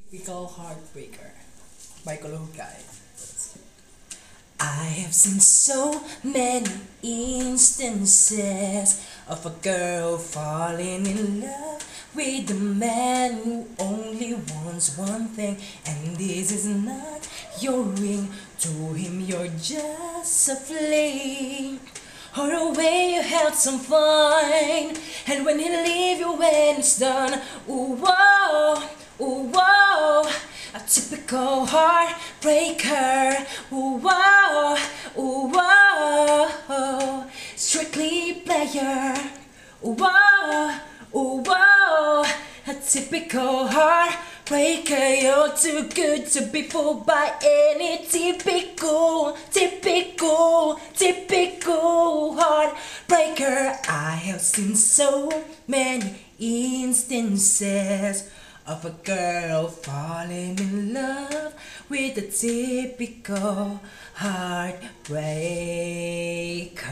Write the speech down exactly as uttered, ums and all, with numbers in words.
Typical Heartbreaker by Kolohe. I have seen so many instances of a girl falling in love with a man who only wants one thing, and this is not your ring. To him you're just a fling, or a way you had some fun, and when he leave you when it's done, ooh whoa, ooh whoa, a typical heartbreaker, ooh whoa, ooh whoa, strictly player, ooh whoa, ooh whoa, a typical heartbreaker. You're too good to be fooled by any typical, typical, typical heartbreaker. I have seen so many instances of a girl falling in love with a typical heartbreaker.